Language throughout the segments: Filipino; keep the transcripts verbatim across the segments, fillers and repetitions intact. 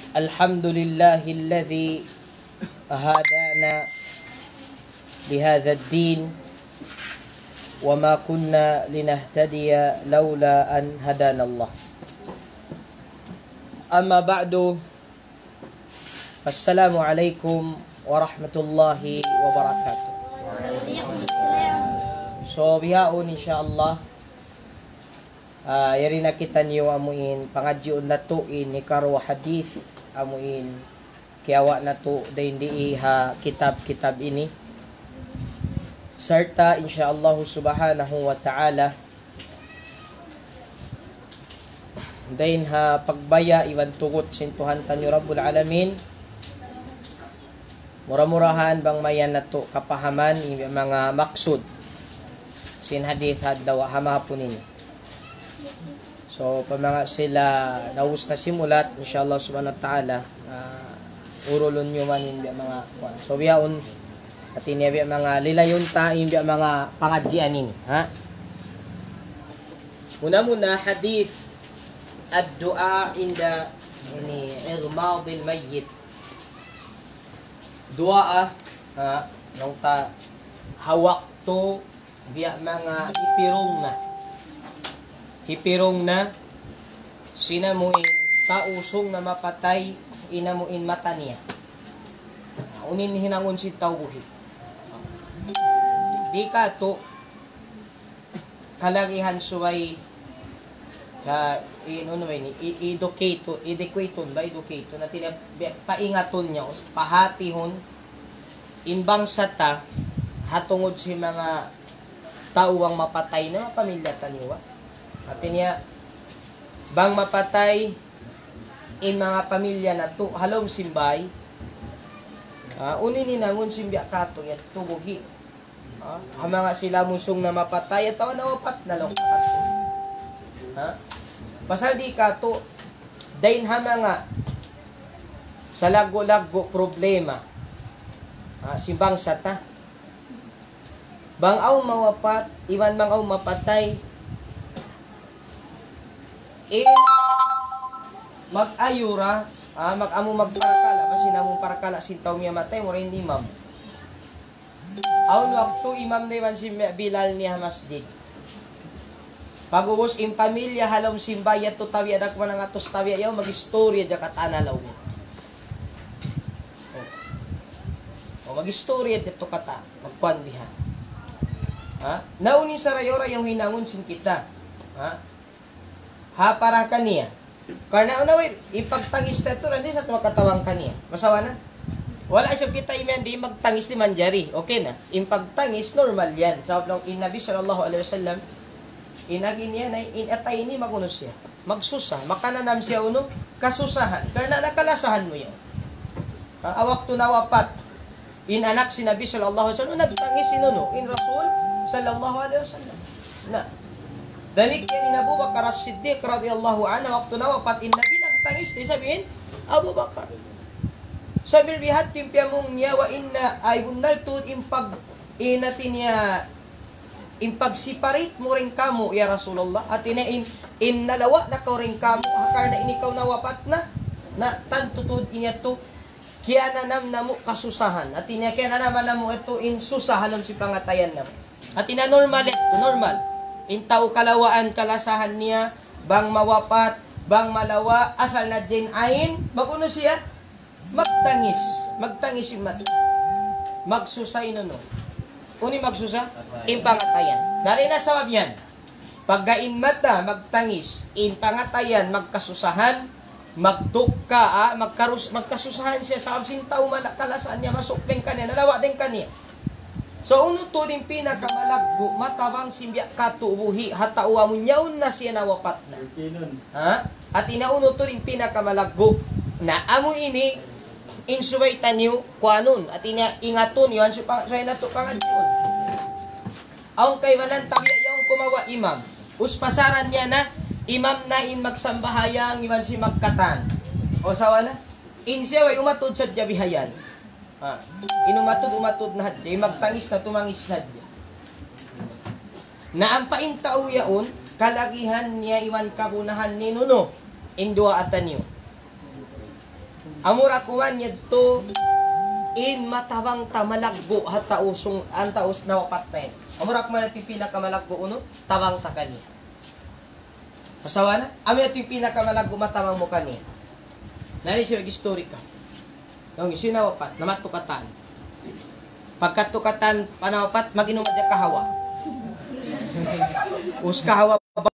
الحمد لله الذي هدانا لهذا الدين وما كنا لنهتدي لولا أن هدانا الله. أما بعد السلام عليكم ورحمة الله وبركاته. So bihaon insyaallah Uh, yari na kita niyo amuin pangadyon na tuin ni karwa hadith amuin kiawa na to dahin di ha kitab-kitab ini serta insyaallah subhanahu wa ta'ala dahin ha pagbaya iwan tugot sintuhan tanyo Rabbul Alamin mura-murahan bang mayan na to kapahaman yung mga maksud sin hadith haddaw hamahapon ini. So, pa mga sila naus na simulat, inshallah subhanahu wa ta'ala, uh, urulon nyo man yung mga, so biyaon, at ini mga lilayon ta, yung mga pangadjian ini, ha? Muna-muna, hadith, ad-dua inda, ini, igmadil mayyit. Dua, ha? Nung ta, hawak to, biya mga ipirong na. Hipirong na sinamuin tausong na mapatay inamuin mata niya. Unin hinangon si tawbuhi. Di ka to kalagihan suway na inuno ni educate educate ba educate na tinap paingaton niya pahatihon inbang sata hatungod si mga tauwang mapatay na pamilya taniwa. At niya, bang mapatay in mga pamilya na to, halom simbay, uh, unin ninangon simbya kato, yat tubuhi. Uh, mga sila musong na mapatay, at tawa na wapat na lang kato. Uh, pasal di kato, dahin hama nga, sa lago-lago problema, uh, simbang sata, bang aw mawapat, iwan bang aw mapatay, in mag-ayura, ah, mag-amo magparakala, kasi namong parakala sintaw miya matay, mo rin imam. Aun waktu imam na iwan si Bilal niya masjid. Pag-uwos in pamilya, halom simbaya to tawi, adak man ang atos tawi, ayaw mag-istorya dya katanalaw mo. O, o mag-istorya dito kata, magkwandiha. Ha? Naunin sa rayora yung hinangon sin kita. Ha? Ha para kaniya. Karena unaway ipagtangis ta to hindi sa makatawang kaniya. Masawa na. Wala isip kita imen di magtangis ni manjari. Okay na. Impagtangis normal yan. Sa so, in Nabi sallallahu alaihi wasallam inagi niya na inatay ni magunos siya. Magsusa, makananam siya uno kasusahan. Karena nakalasahan mo yan. Ha, awak to nawapat. In anak si Nabi sallallahu alaihi wasallam nagtangis sinuno in Rasul sallallahu alaihi wasallam. Na dalik yan in Abu Bakar As-Siddiq radhiyallahu anhu waktu na wapat in Nabi nagtangis di sabihin Abu Bakar sabil bihat timpyamong niya wa inna ay bunal tud impag inatin niya impagsiparit mo rin kamo ya Rasulullah at ina in innalawa na ka rin kamo akar na inikaw na wapat na na tantutud inya to kaya na nam namo kasusahan at inya kaya na naman namo ito in susahalon si pangatayan namo at ina normal ito normal intaw kalawaan kalasahan niya bang mawapat bang malawa asal na din ayin maguno siya magtangis magtangis yung mata magsusay no no uni magsusa impangatayan dari na sawab yan paggain mata magtangis impangatayan magkasusahan magdukka ah, magkarus magkasusahan siya sa absin tao malakalasaan niya masukling kanya nalawa din kanya. So, uno to din pinakamalagbo, matabang simbya katubuhi, hatauwa mo nyaon na siya nawapat na. Ha? At inauno to din pinakamalagbo, na amo ini, insuway tanyo, kuanon, at ina ingaton, yun, so, so na to pangadyon. Aung kay wanan tabi ayaw kumawa imam, uspasaran niya na, imam na in magsambahayang, iwan si magkatan. O sawa na? In siya, way umatod sa jabihayan. Ha. Inumatod umatod na hadya, magtangis na tumangis na hadya. Na ang paintao yaon, kalagihan niya iwan kabunahan ni nuno, indua atanyo. Amura kuman yadto in matawang tamalagbo at tausong ang taus na wapat na yun. Amura kuman ito yung pinakamalagbo uno, tawang ta kaniya. Masawa na? Amin ito yung pinakamalagbo matawang mo kaniya. Nari siya mag-story ka. Yung iso na wapat, namatukatan. Pagkatukatan, panawapat, mag-inom ka dyan kahawa. Us kahawa ba?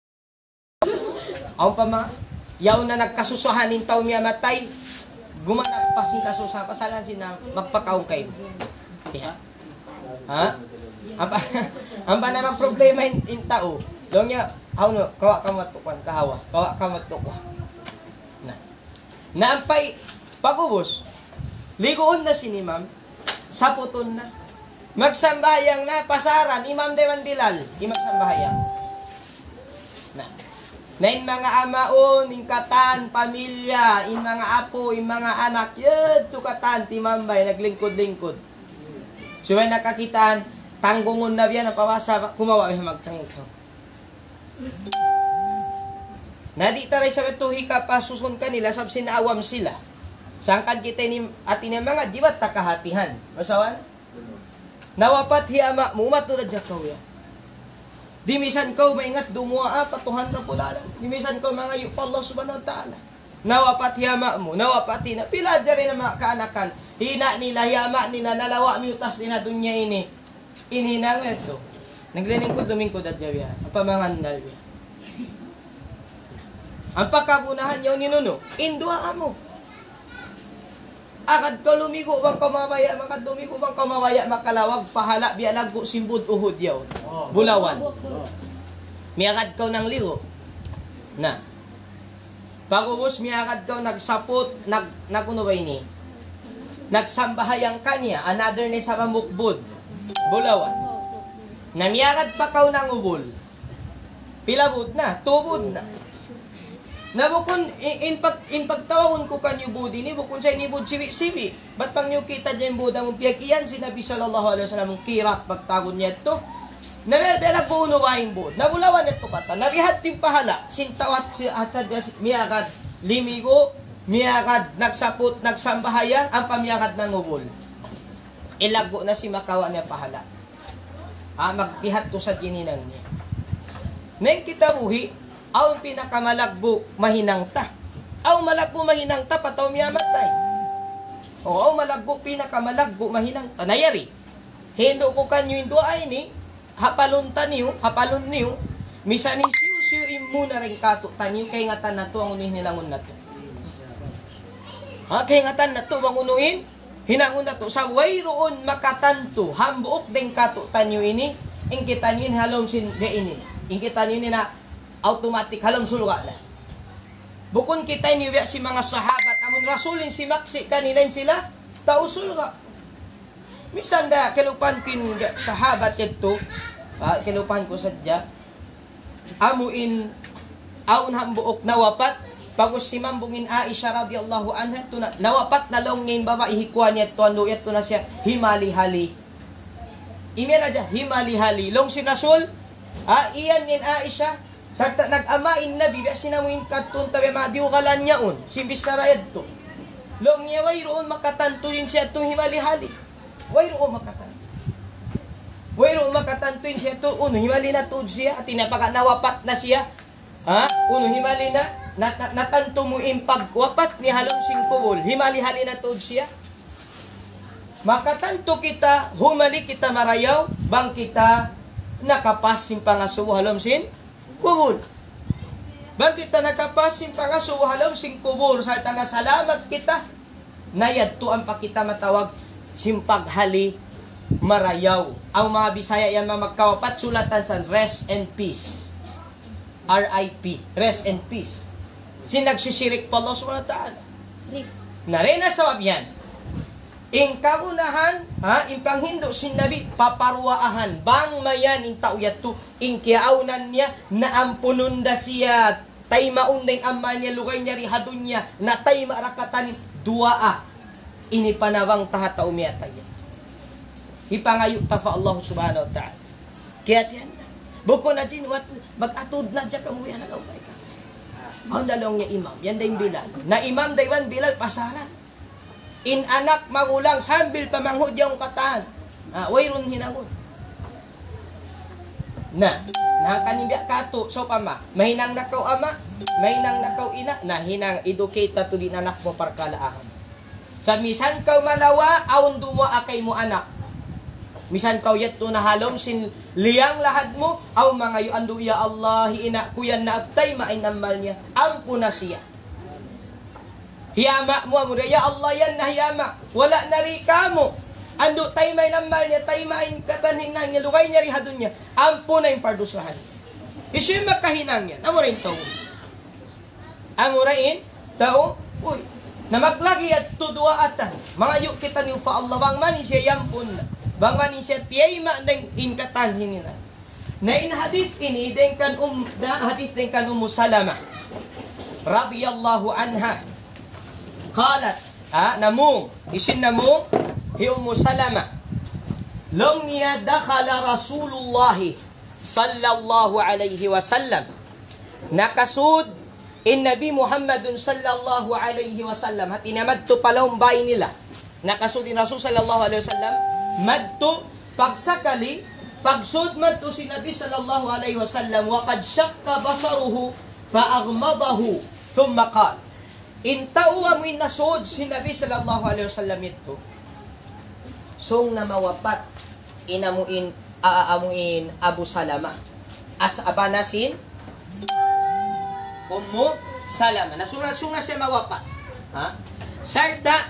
Awan pa mga, yaw na nagkasusuhanin tao miya matay, gumanak pa sin kasusahan, pasalan sina magpakaong kayo. Yeah. Ha? Ang pa, ang pa namang problema in, in tao, doon niya, aw no, kawa ka matukuan, kahawa, kawa ka matukuan. Na. Naampay, pag-ubos, ligoon na si ni ma'am, saputon na. Magsambayang na, pasaran, Imam Dewan Bilal, imam sambayang. Na. Na in mga amaon, in katan, pamilya, in mga apo, in mga anak, yun, tukatan, timambay, naglingkod-lingkod. So, may nakakitaan, tanggungon na biyan, napawasa, kumawa, ay magtanggong. Nadi taray sa betuhi ka, pasusun kanila, sab sinaawam sila. Sangkad kita ni atin ng mga, di ba takahatihan? Masawan? Nawapat hiyama, mumatulad siya kaw ya. Di misan kaw maingat dumuwa apat, tuhan na pulala. Di misan kaw mga yup Allah subhanahu wa ta'ala. Nawapat hiyama mo, nawapat hina. Pila dyan na mga kaanakan. Hina nila, hiyama nila, nalawa miutas nila dunya ini. Inhinang ito. Nagliningkod, lumingkod at yaw Ang pamangandal ya. Ang pagkagunahan yaw ni Nuno, indua amo. Akad ka lumigo bang kamamaya, makad lumigo bang kamamaya, makalawag, pahala, bialagbo, simbud, uhod yaw. Bulawan. Miakad ka ng ligo. Na. Pag-ubos, miakad ka nagsapot, nag, nagunaway ni. Nagsambahayang kanya, another ni sa mamukbud. Bulawan. Na miakad pa ka ng ubol. Pilabot na, tubod na. Na bukon, in, in, pag, in pagtawon ko kanyo budi ni, bukon sa inibod siwi-siwi. Ba't pang nyo kita dyan buda mong piyakiyan, sinabi sallallahu alaihi wasallam mong kirat pagtagon niya ito. Nabebelag po unuwain bod. Nagulawan ito kata. Nabihat yung pahala. Sintawat si Hatsad miyagad limigo, miyagad nagsapot, nagsambahaya, ang pamiyagad ng ubol. Ilago na si makawa niya pahala. Ah, magpihat to sa gininang niya. Neng kita buhi, aw pinakamalagbo mahinang ta. Aw malagbo mahinang ta pataw miya matay. O aw malagbo pinakamalagbo mahinang ta. Nayari. Hendo ko kanyo indo ay ni hapalon taniyo, hapalon niyo. Misani siyo siyo imuna ring kato taniyo kay ngatan nato ang unuhin nilangon nato. Ha kay ngatan nato ang unuhin hinangon nato sa way roon makatanto hambuok ding kato taniyo ini ingkitan yun halom sin de ini. Ingkitan yun na automatic halong suluga na. Bukon kita iniwiya si mga sahabat, amon rasulin si maksi kanilain sila, tao suluga. Minsan da, kilupan kin sahabat ito, uh, kilupan ko sadya, amuin, aun hambuok nawapat, pagos si mambungin Aisha radiyallahu anha, na, nawapat na long ngayon baba, ihikwa niya ito, ano ito na siya, himali-hali. Ime na dyan, himali-hali. Long si Rasul, ah, iyan ngayon Aisha, sakta nag-amain na bibi sinamuin katun tabi madiugalan niya un simbis na rayad to long niya way roon makatantuin siya itong himali-hali way roon makatantuin way roon makatantuin siya ito uno himali na to siya at tinapaka nawapat na siya ha uno himali na nat nat natanto mo impagwapat ni halong singkubol himali-hali na to siya makatanto kita humali kita marayaw bang kita nakapas simpangasubo halom sin kubul. Bakit kita nakapasin pa nga suwahalom sing kubul sa na salamat kita nayad to ang pakita matawag simpaghali marayaw. Ang mga Bisaya yan mga magkawapat sulatan sa rest and peace. R I P. Rest and peace. Sinagsisirik pa Allah subhanahu wa ta'ala. Narena sa wabyan. Ing kagunahan, ha, ing panghindo sin Nabi, paparwaahan, bang mayan ing tauyat to, ing kiaunan niya, naampunon da siya, tay maunday amma niya, lugay niya, rihadun niya, na tay marakatan, duaa, inipanawang tahata umiyatay. Ipangayo tafa Allah subhanahu wa ta'ala. Kaya tiyan na, buko na din, mag-atod na dyan kamuya na gawin ka. Ang dalawang niya imam, yan day Bilal. Na imam daywan Bilal pasarat. In anak magulang sambil pamanghod yung katan. Ah, wayron hinangon. Na, nakakanibya kato, so pama, mahinang nakaw ama, mahinang nakaw ina, na hinang educate to din anak mo parkalaahan. Sa misan kaw malawa, aon dumo akay mo anak. Misan kaw yat to nahalom sin liyang lahad mo, aw mga yu andu ya Allah, ina kuyan na abtay mainamal niya, ampo na siya. Hiyama mo amura, ya Allah yan na hiyama, wala na rika mo. Ando tay may namal niya, tay main katanhin na niya, lugay niya rihadon niya, ampo na yung parduslahan. Isu yung makahinang yan, amurain tao. Amurain tao, uy, na maglagi at tudua atan, mga yuk kita niyo fa Allah, bang mani siya yampun na, bang mani siya tiyay ma ng inkatanhin nila. Na in hadith ini, den kan um, na hadith den kan Ummu Salama, radiyallahu anha, qalat, ah, namung, isin namung, hi Ummu Salama, long niya dakhala Rasulullah sallallahu alaihi wasallam, nakasud in Nabi Muhammadun sallallahu alaihi wasallam, at inamadto palawang bahay nila, nakasud in Rasul sallallahu alaihi wasallam, madto pagsakali, pagsud madto si Nabi sallallahu alaihi wasallam, wa qad shaqqa basaruhu fa aghmadahu thumma qala, intao amoy nasud si Nabi sallallahu alaihi wasallam ito, song na mawapat inamuin aamuin Abu Salama as abanasin Ummu Salama. Nasurat-sung na siya mawapat. Ha? Sarta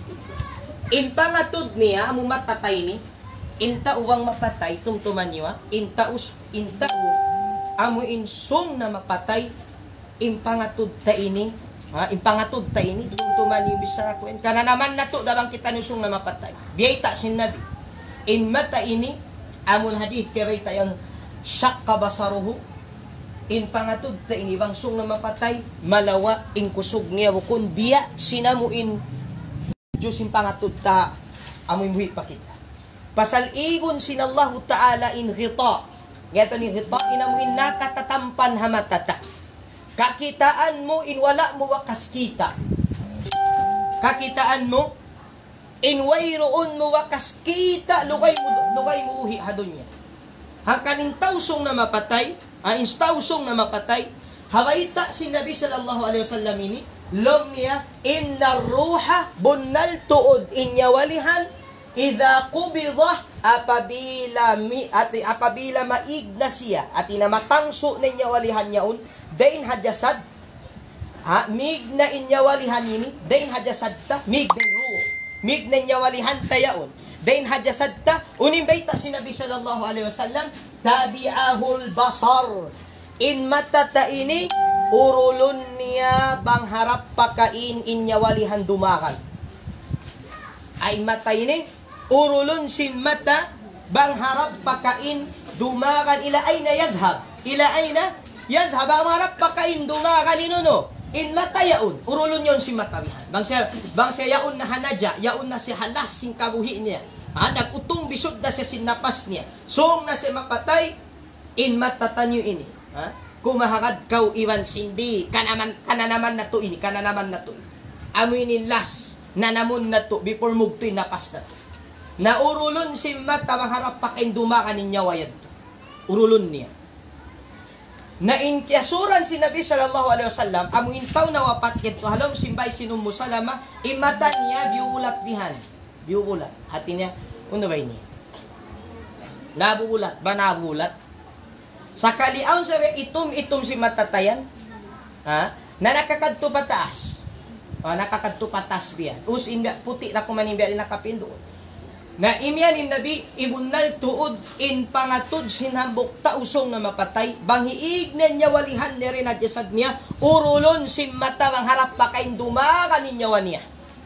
in pangatod niya amu matatay ni inta uwang mapatay tumtuman niya inta us inta u amu insung na mapatay in pangatod ta ini. Ha, impangatod ta ini tumtuman ni bisara ko en kana naman nato dabang kita nusong na mapatay biyata sin Nabi in mata ini amun hadith kay tayon syaqqa basaruhu in pangatod ta ini bangsong na mapatay malawa in kusog niya kun biya sinamuin Diyos in pangatod ta amoy muhi pa kita pasal igon sinallahu ta'ala in ghita gato ni ghita inamuin nakatatampan hamatata. Kakitaan mo, in wala mo wakas kita. Kakitaan mo, in wayroon mo wakas kita, lugay mo, lugay mo uhi hadon niya. Hangkaning tausong na mapatay, ah, in tausong na mapatay, hawaita si Nabi sallallahu alaihi wasallam ini, lom niya, inna ruha bunnal tuod inyawalihan, idha kubidah, apabila, mi, at, apabila maig na siya, at inamatangso na inyawalihan niyaon, dain hajasad, ha, mig na inyawalihan ini, dain hajasad ta, mig na ruh, mig na inyawalihan tayaon, dain hajasad ta, unim baita si Nabi sallallahu alaihi wasallam, tabi'ahul basar, in mata ta ini, urulun niya bang harap pakain inyawalihan dumakan. Ay mata ini, urulun sin mata, bang harap pakain dumakan, ila ay na yadhab, ila ay na yan, habang marap pakain dumakan inuno, in mata yaun, urulon yon si matawihan. Bang siya, bang siya yaun na hanadya, yaun na siya halas sin kabuhi niya. Ha, nagutong bisod na siya sinapas niya. Song na siya mapatay, in mata tanyo ini. Ha? Kumahagad kaw iwan sindi, kanaman, kananaman na to ini, kananaman na to. Amoy nilas, nanamun na to, before mugto'y napas na to. Na urulon si mata, harap pakain dumakan niya wayan to. Urulon niya. Na inkyasuran si Nabi sallallahu alaihi wasallam among intaw na wapat ket so halom simbay sinum Ummu Salama imata niya biulat bihan biulat hati niya uno ba ini nabuulat ba nabuulat sakali aun sabi itum itum si matatayan ha na nakakadto pataas ha nakakadto patas biya us inda puti ra ko manimbiya nakapindo na imyan in Nabi imunal tuod in pangatod sinambok tausong na mapatay banghiig na niya walihan ni rin adjasad niya urulon sin mata bang harap pa kain dumakan ninyawa niya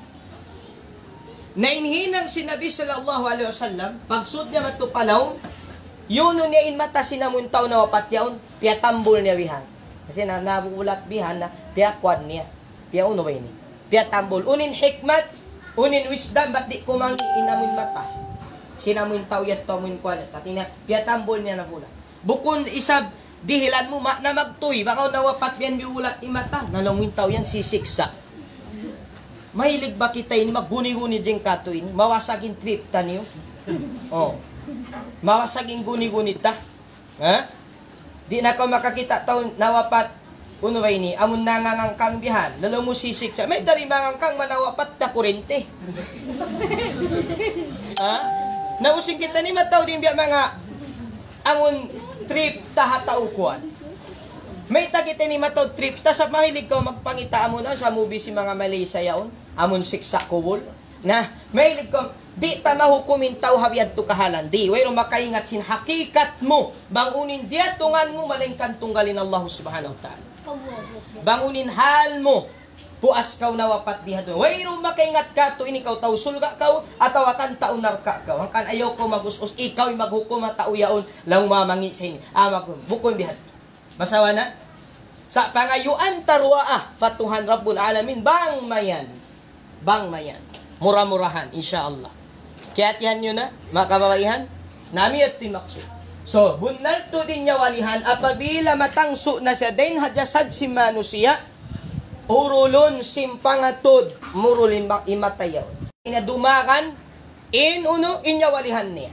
na inhinang si Nabi sallallahu alaihi wasallam pagsud niya matupalaw yun niya in mata sinamuntaw na wapat yaon piatambol niya bihan kasi na nabulat bihan na piakwad niya pia uno ba ini piatambol unin hikmat unin wisdom, ba't di kumangi inamun mata? Sinamun tao yat to amun kwalit. At ina, piatambol niya na hula. Bukun isab, Dihilan mo ma, na magtuy, baka nawapat yan biulat imata, nalawin tao yan sisiksa. Mahilig ba kita in magguni-guni dyan katuin, mawasagin trip ta niyo? Oh. Mawasagin guni-guni ta. Ha? Di na ko makakita tao nawapat, uno ba ini, amon nangangang kang bihan, lalo mo sisiksa, may dari mangang kang manawapat na kurente. Ha? Nausing kita ni mataw din biya mga amon trip ta hataukuan. May tagita ni mataw trip ta sa mahilig ko magpangita mo na sa movie si mga Malaysia yaon. Amon siksa kuwol. Na mahilig ko di ta mahukumin tao habiad to kahalan. Di wayro makaingat sin hakikat mo. Bangunin dia tungan mo malingkan tunggalin Allah subhanahu wa ta'ala. Bangunin hal mo. Puas kaw nawapat diha doon. Wayro makaingat ka to ini kaw tao sulga kaw ataw kan tao narka kaw. Ang kan ayaw ko magusos ikaw maghukom at tao yaon lang mamangi sa inyo. Ah mag bukon diha. Masawa na? Sa pangayuan tarwa ah fatuhan Rabbul Alamin bang mayan. Bang mayan. Murah-murahan insyaallah. Kaya tiyan nyo na mga kababaihan nami at timaksud. So bunal to din niya walihan apabila matangso na siya din hadasad si manusia urulon simpangatod murulin imatayaw. Inadumakan in uno inyawalihan niya.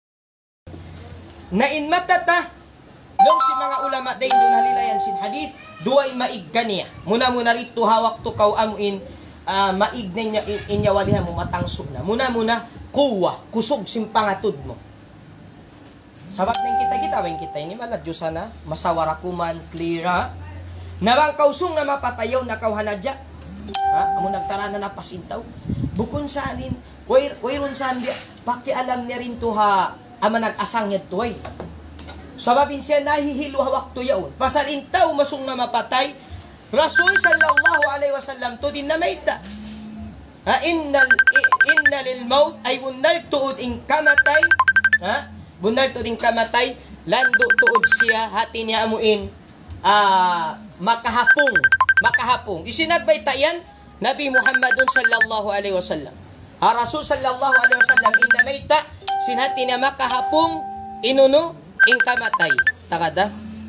Na in matata long si mga ulama day doon halilayan sin hadith duay maigka niya. Muna-muna rito hawak to kaw amuin uh, maig na niya inyawalihan mo matangso na. Muna-muna kuwa kusog simpangatod mo. Sabat nang kita-kita wen kita ini malad sana masawarakuman clear ha. Nabang kausong na mapatayaw na kauhanadya. Ha? Amo nagtarana na pasintaw. Bukon sa alin, wayron saan dia, pakialam niya rin to ha, ama nag-asang niya to ay. Sababin siya nahihilo hawak to yaon. Pasalintaw masong na mapatay, Rasul sallallahu alaihi wasallam to din na mayta. Ha? Innal, inna lil maut ay bunal tuod ing kamatay. Ha? Bunal tuod ing kamatay, lando tuod siya, hati niya amuin, ah, makahapong, makahapong. Isinagbayta yan, Nabi Muhammadun sallallahu alaihi wasallam. Ha, Rasul sallallahu alaihi wasallam, inamayta, sinhati na makahapong, inuno, ing kamatay. Takada?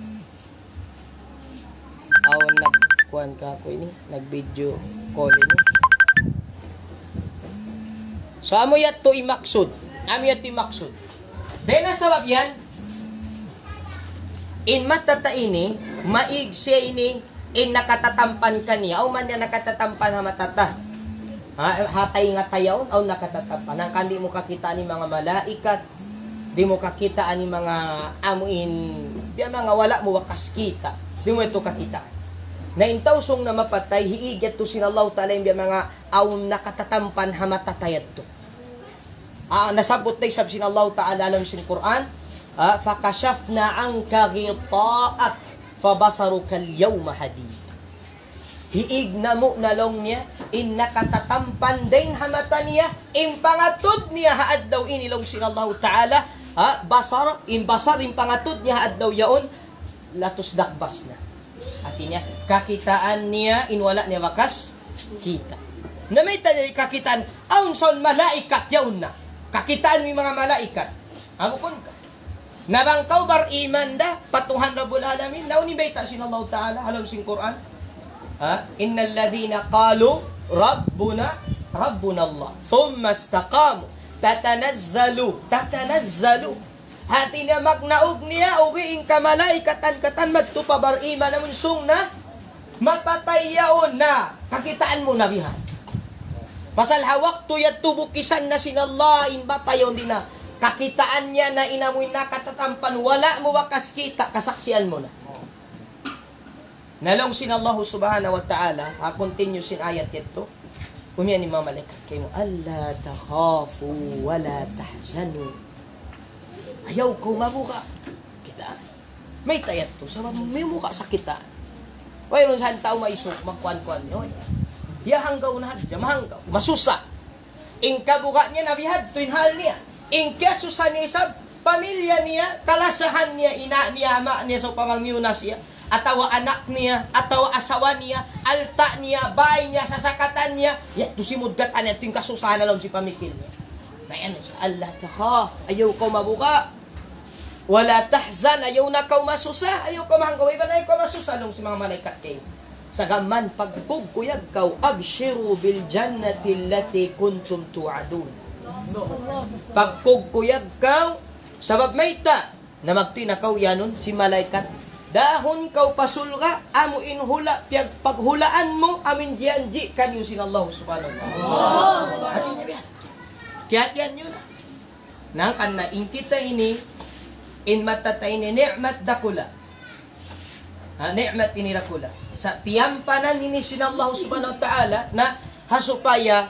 Awan nagkuhan ka ako ini, nag-video call ini. So, amo yat to imaksud. Amo yat to imaksud. Dahil nasabab yan, in matata ini, maig siya ini, in nakatatampan ka niya, o man niya nakatatampan ha matata. Ha, hatay nga tayaw, o nakatatampan. Ang kandi mo kakita ni mga malaikat, di mo kakita ni mga amuin, di mga wala mo wakas kita, di mo ito kakita. Na intawsong na mapatay, hiigyat to sinallahu ta'ala yung mga aun nakatatampan ha matatayat to. Ah, nasabot na isab sinallahu ta'ala alam sin Quran, ah, fakashafna anka ghita'ak fabasaruka al-yawma hadid. Hiig na mo nalong niya in nakatatampan din hamata niya in pangatod niya haad daw inilong sinallahu ta'ala ha, basar, in basar in pangatod niya haad daw yaon latos dakbas na. Ati niya kakitaan niya in wala niya wakas kita. Na may tayo kakitaan aun son malaikat yaon na. Kakitaan mi mga malaikat. Amukon ka. Nabangkaw bar iman da patuhan Rabbul Alamin. Nauni bayta sinallahu ta'ala halam sing Quran. Ha? Innal ladhina qalu rabbuna rabbuna Allah. Thumma istaqamu tatanazzalu tatanazzalu. Hati na magnaog niya ugiing kamalaikatan katan magtupabar iman namun sung na mapatay yaon na kakitaan mo nabihan. Pasal hawak to yat tubukisan na sinallahin batayon din na kakitaan niya na inamoy na katatampan wala mo wakas kita kasaksian mo na. Nalong sinallahu subhanahu wa ta'ala ha, continue sin ayat ito umiyan ni mga malaikat kayo alla takhafu wala tahzanu ayaw ko mabuka kita may tayat to sa may muka sa kita wayron saan tao maisok magkuan-kuan nyo yahanggaw na hadya mahanggaw masusa ing kabuka niya nabihad to inhal niya ing kasusa niya isab pamilya niya kalasahan niya ina niya ama niya sa pamangmuna siya atawa anak niya, atawa asawa niya, alta niya, bahay niya, sasakatan niya, ya, tusimudgat anya, ito yung kasusahan lang si pamikil niya. Na yan, sa Allah takhaf, ayaw ko mabuka. Wala tahzan, ayaw na kaw masusa, ayaw ka mahanggaw, iba na ayaw ka masusa nung si mga malaikat kayo. Sagaman, pagkugkuyag kaw, abshiru bil jannati allati kuntum tu'adun. Pagkugkuyag kaw, sabab may ta, na magtinakaw yanon si malaikat. Dahon kaw pasulga, amo inhula, piyag paghulaan mo, amin diyanji, kanyo sinallahu subhanahu wa ta'ala. At yun yan. Kaya yan yun. Nang kan na inkita ini, in matatay ni ni'mat dakula. Ha, ni'mat ini dakula. Sa tiyampanan ini sinallahu subhanahu wa ta'ala, na hasupaya,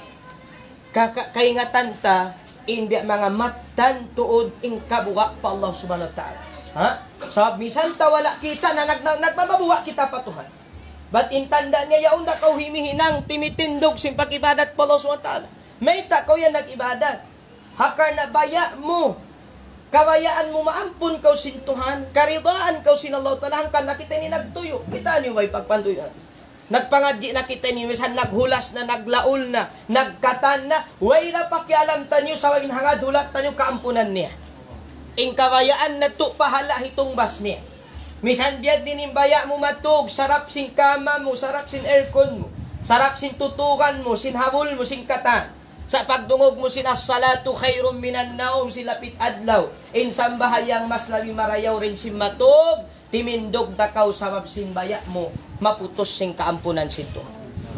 kaingatan ta, in biya mga matan tuod in kabuwa pa Allah subhanahu wa ta'ala. Ha? So, bisan tawala kita na nag, nagmababuwa kita patuhan. But intanda niya yaon na kau himihinang timitindog simpakibadat pa Allah subhanahu wa ta'ala. May takaw yan nag-ibadat. Hakar na baya mo. Kawayaan mo maampun kau sintuhan. Karidaan kau sinallahu ta'ala. Hangkan na kita ni nagtuyo. Kita niyo ba'y pagpantuyan? Nagpangadji na kita ni misan naghulas na, naglaul na, nagkatan na. Way na pakialam tanyo sa wawin hangad hulat tanyo kaampunan niya. Ing kawayaan na to pahala hitong bas niya. Misan biyad din yung baya mo matug, sarap sin kama mo, sarap sin aircon mo, sarap sin tutukan mo, sin habol mo, sin katan. Sa pagdungog mo sin as-salatu khairum minan naum, sin lapit adlaw. In sambahayang mas labi marayaw rin sin matug, timindog dakaw sabab sin baya mo, maputos sin kaampunan sin to.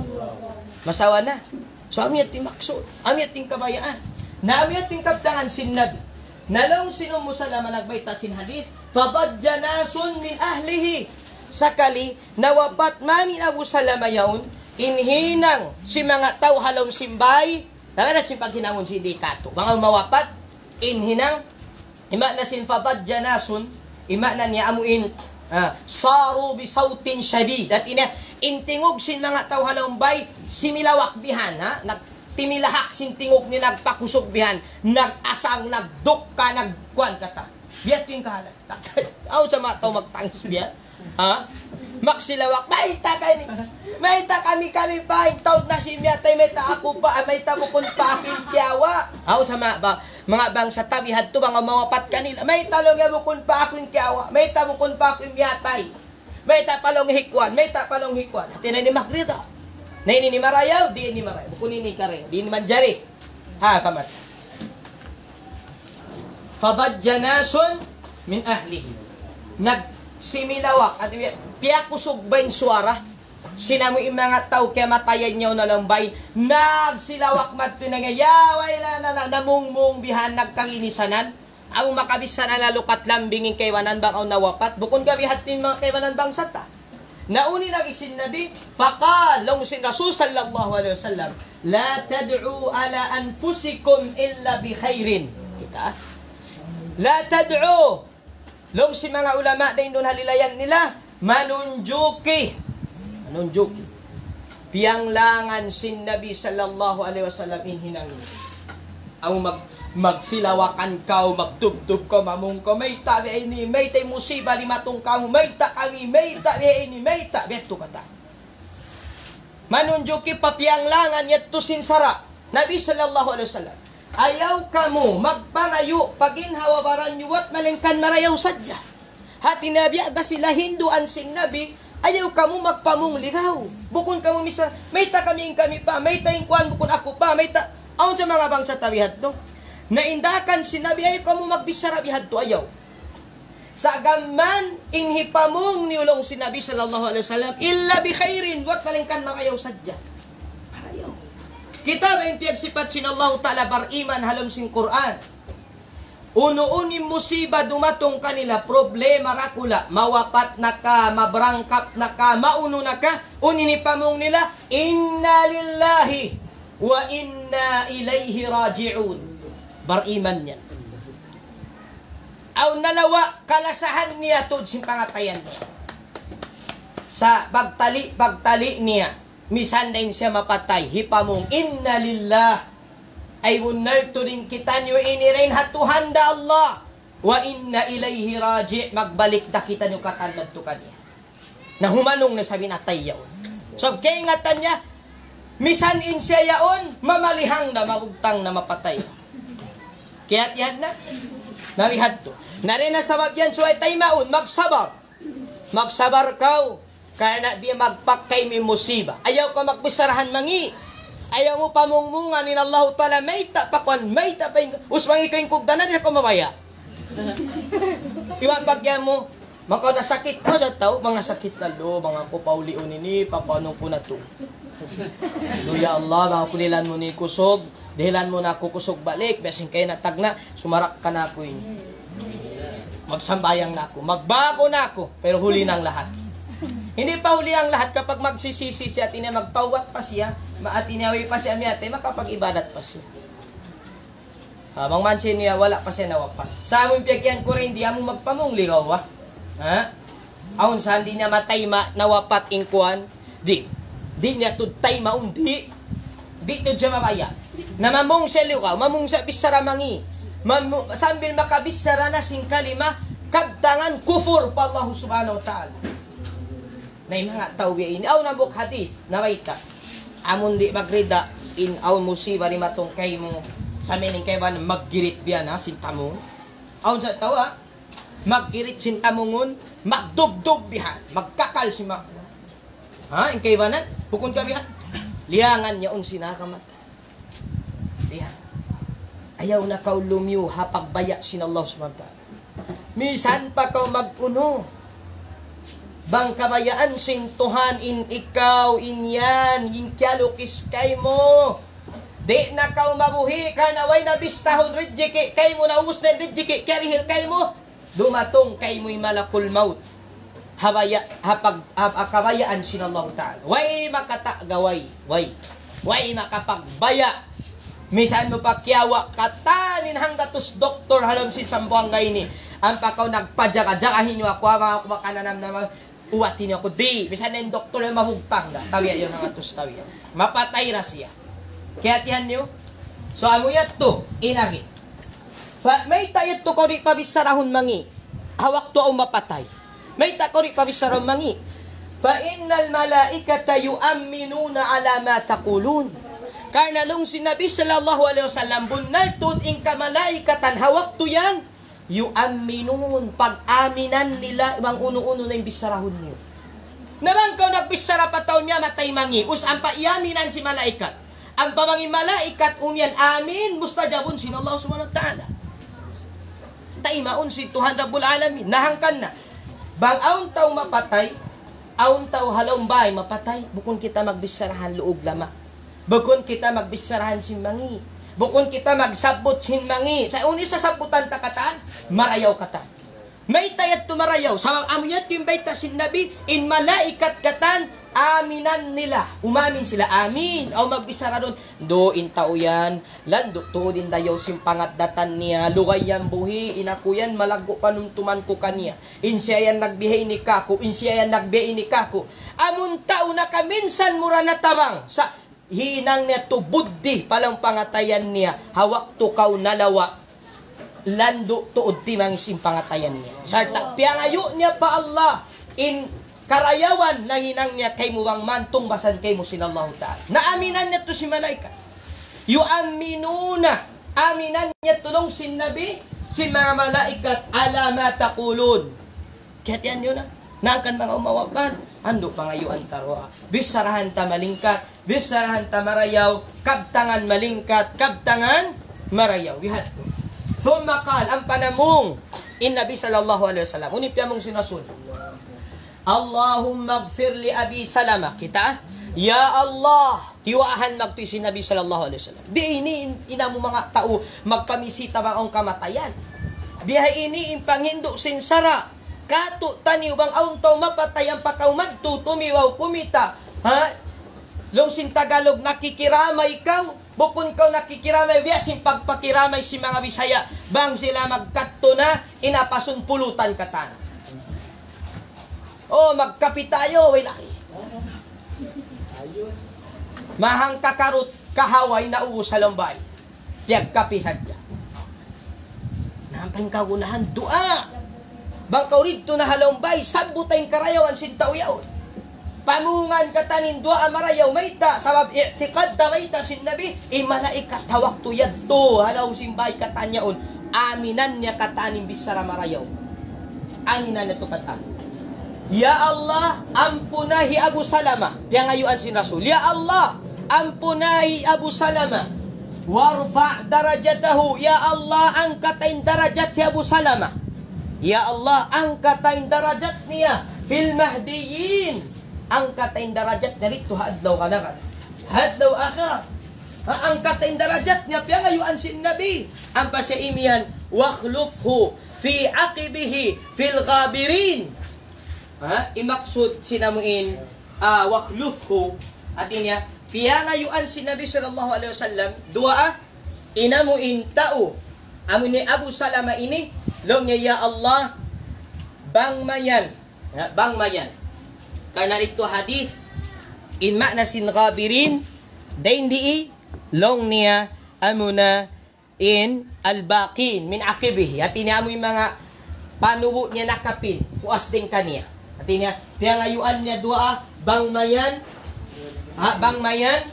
Masawa na. So ami ating maksud, ami ating kabayaan, na ami ating kaptangan sin nabi. Nalong sino mo sa laman nagbayta sin hadith, fadajja nasun min ahlihi. Sakali, nawapat mani Abu Salama yaon, inhinang si mga tao halong simbay, tanga na si paghinangon si Dikato. Mga mawapat, inhinang, ima na sin fadajja nasun, ima na niya amuin, uh, saru bisautin syadid. At ina, intingog sin mga tao halong bay, similawak bihan, ha? Nag timilahak sin tingog ni nagpakusog bihan, nag-asang, nagdukka, nagkuan kata. Biyat yung kahalat. Aw sa mga tao magtangis biyan. Ha? Maksilawak, maita ka ni. Maita kami kami pa. Taod na si Miyatay, maita ako pa. Maita bukon pa aking kiyawa. Aw sa mga, ba, mga bang sa tabihat to, mga mawapat kanila. Maita long ya bukon pa aking kiyawa. Maita bukon pa aking Miyatay. Maita palong hikwan. Maita palong hikwan. Tinay ni Makrita. Na ini ni marayaw, di ini marayaw. Bukun ini kare, di ini manjari. Ha, kamat. Fadajja nasun min ahlihi. Nagsimilawak. At piyakusog ba yung suara? Sinamo yung mga tao kaya matayan niyo na lang bay. Nagsilawak mato na nga. Yaway na na na namungmung bihan nagkanginisanan. Ang makabisa na lalukat lambingin kaywanan bang o nawapat. Bukun gabihat din mga kaywanan bang sata. Nauni lagi sin Nabi, faqalong sin Rasul sallallahu alaihi wasallam, la tad'u ala anfusikum illa bi khairin. Kita? La tad'u. Long si mga ulama din doon halilayan nila, manunjuki. Manunjuki. Pianglangan sin Nabi sallallahu alaihi wasallam inhinangin. Ang mag magsilawakan ka, magtubtub ka, mamong ka, may tabi ini, may tay musiba limatong ka, may ta kami, may tabi ini, may tabi ito kata. Manunjuki papianglangan yat to sinsara. Nabi sallallahu alaihi wasallam, ayaw ka mo magpangayo, paginhawabaran yuwat malingkan marayaw sadya. Hati Nabi ada sila hinduan sin Nabi, ayaw ka mo magpamong ligaw. Bukon ka mo misal, may ta kami kami pa, may ta ingkuan bukon ako pa, may ta, aon sa mga bang sa tabihat no? Naindakan sinabi ay ko mo magbisara bihadto ayaw. Sa gaman inhipamong niulong sinabi sallallahu alaihi wasallam illa bi khairin wat palingkan marayaw sadya. Marayaw. Kita ba yung piyagsipat sinallahu ta'ala bariman halom sin Quran. Uno-unim musiba dumatong kanila problema rakula mawapat na ka mabrangkap na ka mauno na ka uninipamong nila inna lillahi wa inna ilaihi raji'un. Bariman niya. Aw nalawa kalasahan niya tod sin pangatayan niya. Sa pagtali pagtali niya misan din siya mapatay hipamong inna lillah ay wunarto rin kita nyo inirin hatuhanda Allah wa inna ilayhi raji' magbalik da kita nyo katandad to kanya na humanong na sabi natay yaon. So kaya ingatan niya misan in siya yaon mamalihang na mabugtang na mapatay. Kaya tiyan na, nabihad to. Nari na sabab yan, so ay tay maun, magsabar. Magsabar ka. Kaya na di magpakay mi musiba. Ayaw ka magbisarahan mangi. Ayaw mo pamungmungan ni Allah Ta'ala, may tapakon, may tapay. Usmangi kayong kugdanan, di ako mamaya. Iwan pagyan mo, maka nasakit mo sa tao, mga sakit na lo, mga kupauli-uni ni, papanong ko na to. Do ya Allah, mga kulilan mo ni kusog, dahilan mo na ako kusog balik, besin kayo natagna, sumarak ka na ako yun. Magsambayang na ako, magbago na ako, pero huli ng lahat. Hindi pa huli ang lahat kapag magsisisi siya at ina magpawat pa siya, at inawi pa siya miyate, makapag-ibadat pa siya. Habang mansin niya, wala pa siya nawapas. Sa among piyagyan ko rin, di amo magpamong ligaw, ha? Ha? Aun saan di niya matay ma, nawapat ingkuan, di. Di niya tutay maundi. Di to dyan mabaya. Na mamong siya ligaw, mamong siya bisara mangi. Mamu, sambil makabisara na sing kalima, kabtangan kufur pa Allah subhanahu wa ta'ala. Na yung mga tao ini, aw nabuk hadith, nawaita. Amon di magrida, in aw musiba ni matong kay mo, sa mening kay ba maggirit biyan ha, sintamong. Aw sa tao ha, maggirit sintamongon, magdubdub bihan, magkakal si mak. Ha, in kay ba na, bukon ka bihan. Liangan niya un sinakamat. Liang. Ayaw na kau lumyo, hapagbaya sin Allah subhanahu wa ta'ala. Misan pa kau mag-uno. Bang kabayaan sin Tuhan in ikaw, in yan, in kyalukis kay mo. Di na kau mabuhi ka na way nabistahon ridjiki, kay mo na ubus na ridjiki, karihil kay mo. Dumatong kay mo'y malakul maut. Habaya, hapag, hap, kabayaan sin Allah ta'ala. Way makatagaway, way. Way makapagbaya. Misan mo pa kiyawa katanin hanggatos doktor halam sin sambuang ngayon ni. Ang pakaw nagpadyaga-dyagahin nyo ako, mga kumakananam naman, uwatin nyo ako. Di, misan na yung doktor yung mahugtang na. Tawiya yun hanggatos tawiya. Mapatay na siya. Kaya tihan nyo. So, amo yat to, inagi. Fa, may tayat to ko rin pabisarahon mangi. Hawak to o mapatay. May ta ko rin pabisarahon mangi. Fa innal malaikata yu'amminuna ala ma taqulun. Karena nung sinabi sallallahu alaihi wasallam, bunaltun in kamalaikatan, hawak to yan, yu'amminun, pag-aminan nila, ibang uno-uno na yung bisarahon niyo. Naman kau nagbisara pa taon niya, matay mangi, us ang paiaminan si malaikat. Ang pamangi malaikat, umyan, amin, mustajabun sin Allah subhanahu wa ta'ala. Taimaun si Tuhan Rabbul Alamin, nahangkan na. Bang aun tao mapatay, aun tao halong bahay mapatay, bukon kita magbisarahan luog lama. Bukon kita magbisarahan sin mangi. Bukon kita magsabot sin mangi. Sa uni sa sabutan takatan, marayaw katan. May tayat tumarayaw. Sa amuyat yung baita sin nabi, in malaikat katan, aminan nila. Umamin sila, amin. O magbisara doon, do in tao yan. Lando, to din dayaw sin pangatdatan niya. Lugay yan buhi, inaku yan, malago panuntuman ko kaniya. In siya yan nagbihay ni kako, in siya yan nagbihay ni kako. Amun tao na kaminsan mura na tabang. Sa hinang niya to buddi palang pangatayan niya, hawak to kaw nalawa, lando to udti mangisim pangatayan niya. Sarta, piangayo niya pa Allah, in karayawan na hinang niya kay muwang mantong basan kay mo sinallahu ta'ala. Naaminan niya to si malaikat. Yu'aminuna, aminan niya tulong sin nabi, si mga malaikat, ala ma taqulun. Kaya tiyan nyo na, nangkan mga umawapan, ando pangayuan tarwa. Bisarahan ta malingkat, bisarahan ta marayaw, kabtangan malingkat, kabtangan marayaw. Wihat ko. Thumakal, ang panamong, in Nabi sallallahu alaihi wasallam, unipya mong sinasun. Allahumma gfir li Abi Salama. Kita, Ya Allah, tiwaahan magti si Nabi sallallahu alaihi wasallam. Di ini, ina mo mga tao, magpamisita ba ang kamatayan. Bihay ini, in panghindo sinsara, kato taniw bang aun taw mapatay ang pakaumad to tumiwaw kumita ha lungsin Tagalog nakikiramay ikaw bukon kaw nakikiramay biya sin pagpakiramay si mga Bisaya bang sila magkatto na inapasun pulutan katan oh magkapitayo way laki mahang kakarot kahaway na uus sa lombay tiyag kapisad niya nangkang kagunahan dua bangkaw rito na halombay, sabot tayong karayawan sintaw yaon. Pamungan katanin dua amarayaw mayta, sabab i'tiqad da mayta sin nabi, i malaikat hawak to yad to, halaw simbay katanyaon, aminan niya katanin bisara marayaw. Aminan niya to kata. Ya Allah, ampunahi Abu Salama. Yang ngayuan si Rasul. Ya Allah, ampunahi Abu Salama. Warfa' darajatahu. Ya Allah, angkatain darajat si Abu Salama. Ya Allah, angkatain darajat niya fil mahdiyin. Angkatain darajat dari itu hadlaw kanakan. Hadlaw akhirat. Angkatain darajat niya piang ngayuan si Nabi. Ampa siya imian, wakhlufhu fi aqibihi fil ghabirin. Ha? Imaksud sinamuin uh, wakhlufhu artinya piya ngayuan si Nabi sallallahu alaihi wasallam dua inamuin tao amun ni Abu Salama ini long niya ya Allah bangmayan ya, bangmayan karena itu hadis in makna sin ghabirin dain di long niya amuna in albaqin min aqibihi artinya amun mga panubo niya nakapin puas din kaniya. Artinya, dia ngayuan niya dua bangmayan, ha, bangmayan,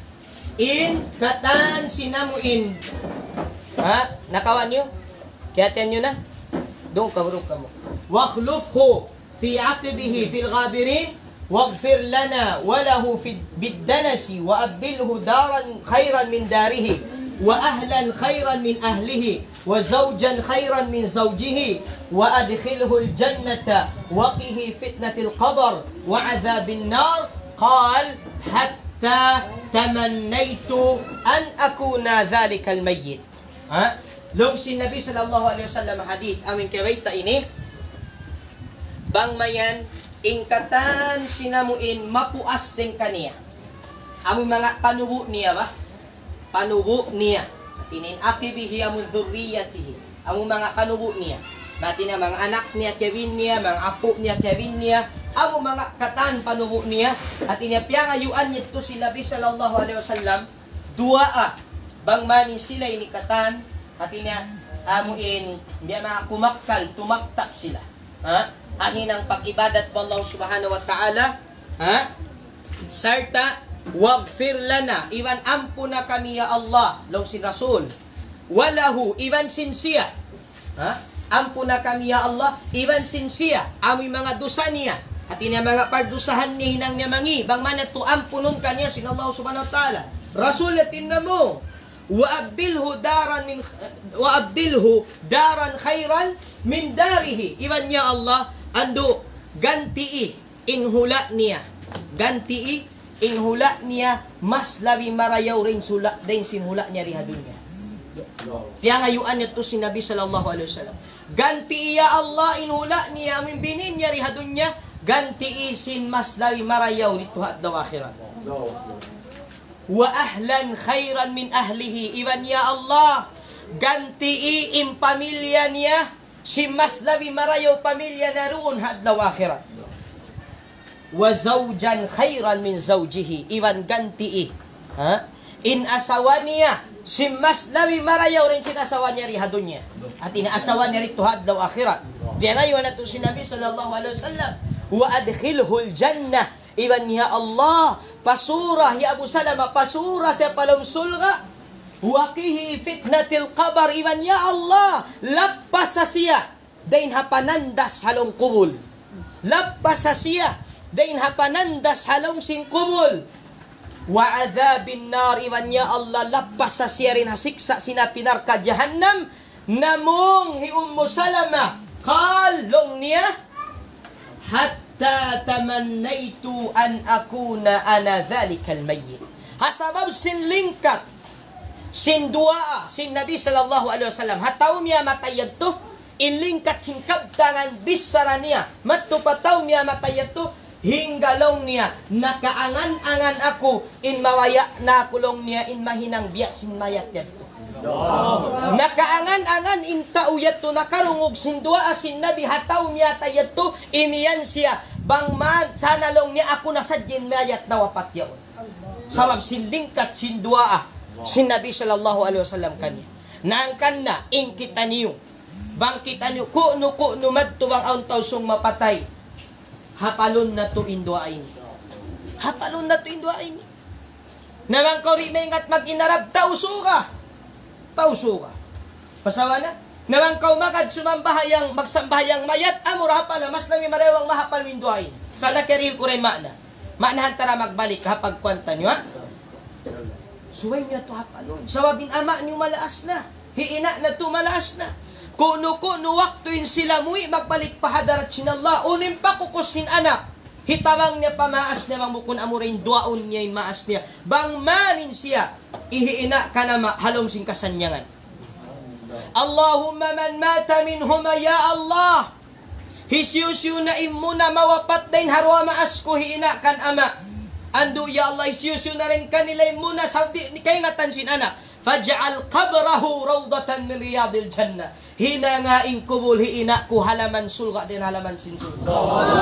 in katan sinamuin. Ha, nakawan niyo? Kiyatan niyo na? Doon ka, doon ka mo. Wakhlufhu fi aqibihi fil ghabirin, waghfir lana walahu fi biddanasi, wa abdilhu daran khairan min darihi, wa ahlan khairan min ahlihi, wa zawjan khairan min zawjihi, wa adkhilhu al-jannata wa qihi fitnatil qabr wa adhabin nar. Qal hatta tamannaytu an akuna dhalikal mayyit. Ha? Long si Nabi sallallahu alaihi wasallam hadith amin kawaita ini bangmayan ingkatan sinamuin mapuas din kaniya. Amin mga panubo niya ba? Panubo niya. Tinin aqibihi amun dhurriyatihi. Amun mga panubo niya. Mati na mga anak niya Kevin niya, mga apo niya Kevin niya, amun mga katan panubo niya. At inapiyang ayuan niya ito si Nabi sallallahu alaihi wasallam. Dua ah. Bangmani sila ini katan. At ina amuin hindi mga kumakal, tumaktak sila. Ha? Ahin ang pag-ibadat po Allah subhanahu wa ta'ala. Ha? Sarta waghfir lana, iwan ampuna kami ya Allah, long si Rasul. Walahu, iwan sinsiya. Ha? Ampuna kami ya Allah, iwan sinsiya. Amoy mga dosa niya. At ina mga pardusahan ni hinang niya mangi. Bang man ito ampunon kanya sin Allah subhanahu wa ta'ala. Rasul atin na mo. Wa abdilhu daran min wa abdilhu daran khairan min darihi. Iwan niya Allah, ando gantii inhula niya. Gantii inhula niya mas labi marayaw rin sula din sinhula niya rihadun niya. Kaya ngayuan niya to si Nabi sallallahu alaihi wasallam. Ganti ya Allah inhula niya amin binin niya rihadun niya. Ganti isin mas labi marayaw dito at daw akhirat. Wa ahlan khairan min ahlihi. Iwan ya Allah ganti im pamilya niya si mas labi marayaw pamilya na roon at daw akhirat. Wa zawjan khairan min zawjihi. Iwan ganti ha? In asawa niya si mas labi marayaw rin sinasawa niya rihadun niya. At inaasawa niya rin tuhad daw akhirat. Kaya ngayon na ito si Nabi sallallahu alaihi wasallam. Wa adkhilhul jannah. Iwan niya Allah. Pasura ya Abu Salama. Pasura sa palong sulga. Waqihi fitnatil qabar. Iwan niya Allah. Lappas sa siya. Dain hapanandas halong kubul. Lappas sa siya. Dain hapanandas halong sing kubul. Wa adhabin nar, iwan niya Allah lapas sa siya rin hasiksa sinapinar ka jahannam. Namong hi Ummu Salama qalong niya hatta tamannaytu an akuna ana dhalikal mayyit. Hasabab sin lingkat sin dua sin Nabi sallallahu alaihi wasallam hataw miya matayad to inlingkat sin kabtangan bisara niya matupataw miya matayad to hinggalong niya, nakaangan-angan ako, in mawaya na kulong niya, in mahinang biya sin mayat yato. Oh. Nakaangan-angan in tauyat to, nakarungog sin dua asin Nabi, hataw niya tayat to, imiyan siya, bang man, sana long niya ako nasadyin mayat na wapat yaon. Sawab sin lingkat sin dua sin Nabi sallallahu alaihi wasallam kanya. Naangkan na, in kita niyo, bang kita niyo, kuno kuno madtuwang aun tausong mapatay, hapalon na to indua ini. Hapalon na to indua ini. Namang kori mengat mag-inarab, tauso ka. Tauso ka. Pasawa na, Nawang kaumakad sumambahayang magsambahayang mayat amura pala mas nami marewang mahapal min duain. Sa nakiril ko rin makna. Maknahan tara magbalik kapag kwanta nyo ha. Suway niya to hapalon. Sawabin ama niyo malaas na. Hiina na to malaas na. Kuno kuno waktuin sila mui magbalik pahadarat sinallah. Unim pa kukusin anak. Hitamang niya pamaas niya mamukun amurin duaon niya yung maas niya. Bang manin siya. Ihiina ka na halom sing kasanyangan. Allahumma man mata minhuma ya Allah. Hisyusyu na imuna mawapat din harwa maas ko hiina kan ama. Ando ya Allah hisyusyu na rin kanila imuna sabdi ni kay ngatan sin anak. Faj'al qabrahu rawdatan min riyadil jannah. Hina nga in kubul hiina ko halaman sulga din halaman sin sulga.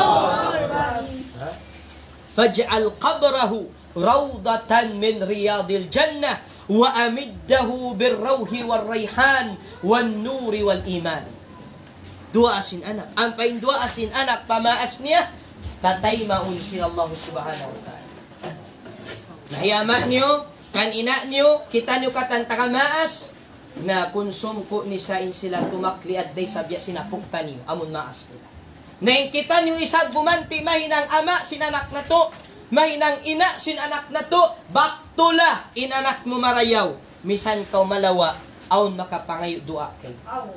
Faj'al qabrahu rawdatan min riyadil jannah wa amiddahu birrawhi warrayhan wan nuri wal iman. Dua asin anak. Ang pain dua asin anak pamaas niya patay maun si Allah subhanahu wa ta'ala. Nahiyama niyo kan ina niyo kita niyo katantaka maas na konsum ko ni sain sila tumakli at day sabya sinapukta niyo amon maas nila. Naing kita niyo isag bumanti mahinang ama sinanak na to, mahinang ina sinanak na to, baktula inanak mo marayaw, misan kaw malawa aon makapangayo dua kay.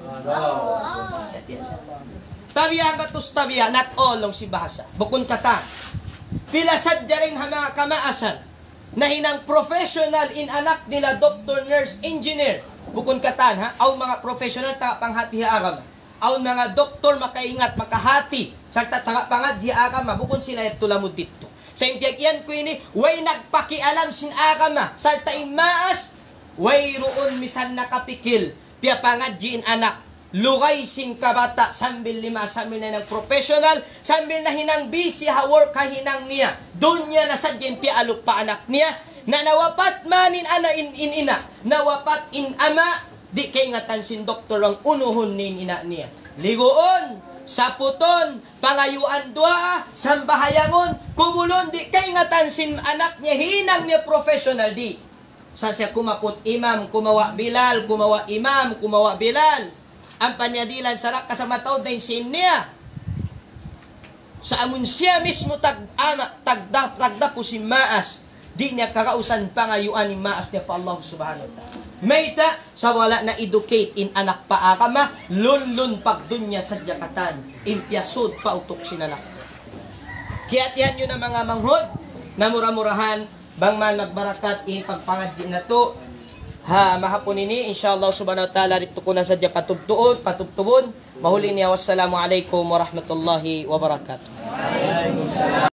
Tabiya batus tabiya not all long si bahasa. Bukun kata. Pila sadya rin mga kamaasan na hinang professional in anak nila doctor, nurse, engineer. Bukun katan ha, aw mga professional ta panghati agam. Aw mga doktor makaingat makahati sa tatanga pangadya agam bukun sila et tulamod dito. Sa impyag ko ini way nagpakialam sin agam sa taimaas way roon misan nakapikil piya pangadjiin anak lugay sin kabata sambil lima sambil na ng professional sambil na hinang busy ha work ha hinang niya doon niya nasadyan piya alok pa anak niya na nawapat manin ana in, in ina nawapat in ama di kay ngatan sin doktor ang unuhon nin ina niya ligoon saputon pangayuan dua sambahayangon kumulon di kay ngatan sin anak niya hinang niya professional di sa siya kumakot imam kumawa bilal kumawa imam kumawa bilal ang panyadilan sarak kasama taon din sin niya sa amun siya mismo tag ama tagda tagda po si maas di niya kakausan pangayuan ni maas niya pa Allah subhanahu wa ta'ala. Mayta sa wala na educate in anak pa akama lunlun pagdunya sa jakatan impyasod pa utok sinanak. Kiat yan yun ang mga manghod na mura-murahan bang man magbarakat in pagpangadji na to ha mahapon ini insyaallah subhanahu wa ta'ala dito ko na sadya patubtuon patubtubon mahuli niya wassalamu alaikum warahmatullahi wabarakatuh.